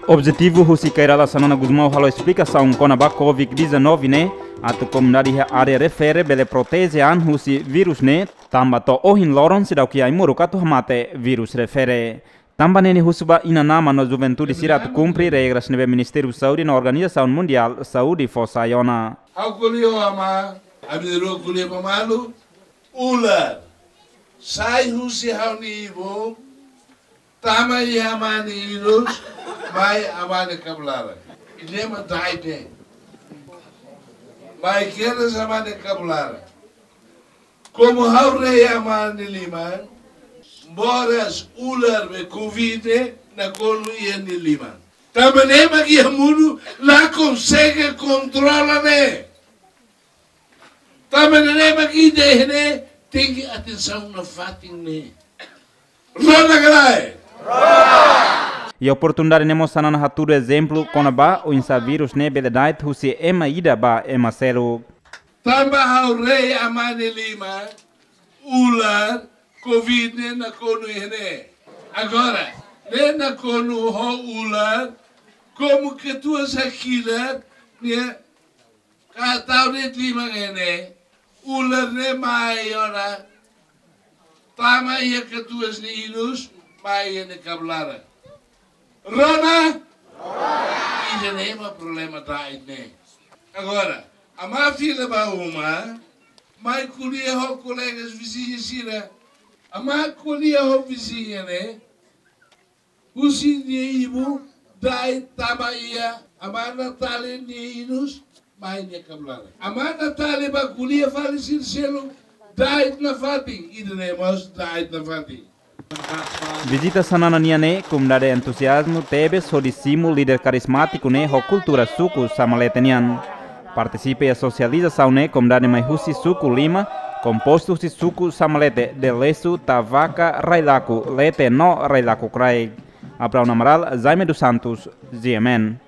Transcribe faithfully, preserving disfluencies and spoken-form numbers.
Objetivo husi kairala sanana Guzmão halo explicação conaba covid dezenove né atu comunidade área refere bele protege an husi vírus né tamba to ohin loron sidau ki ai murukatu hamate vírus refere tamba nene husuba inanama na juventude sirat cumprir regras nebe Ministério da Saúde na Organização Mundial Saúde Fossaiona. Au kulio ama amiru kulio pamalu ular sai husi hauni ibu tama yamani irus mai amane kablara idema daide mai queres amane kablara como haure yamani liman moras ular be covid na kolu yeni liman também magi amuno lá consegue controlar né também magi de né tem que atenção na fatin né roda galai E a oportunidade nemos sanana haturo exemplo konaba o insa vírus ne beledait husi ema ida ba ema selo. Tamba haurei amane lima ular covid ne na konu ene. Agora, ne na konu ho ular como que tu as aquila ne katau ne lima ene ular ne maiora tama ia que tu as ninus mai ene kablara. Rona? Rona! E nem é problema da né. Agora, a minha filha vai uma, mas colhia os colegas vizinhos sira, a minha colhia os vizinhos né. O sindicato dai tabaia, a minha Natália neinos, mas nem cablara. A minha Natália vai colhia falecir selo, dai na fating, e nem mais dai na fating. Visita sanana niane comunidade entusiasmo tebe solicimo líder carismático ne ho cultura suku samaletenian. Participe a socialização ne comunidade mai husi suku Lima, composto husi suku samalete de lesu tavaca railaku lete no railaku craig. Abrão Namaral, Jaime dos Santos, G M N.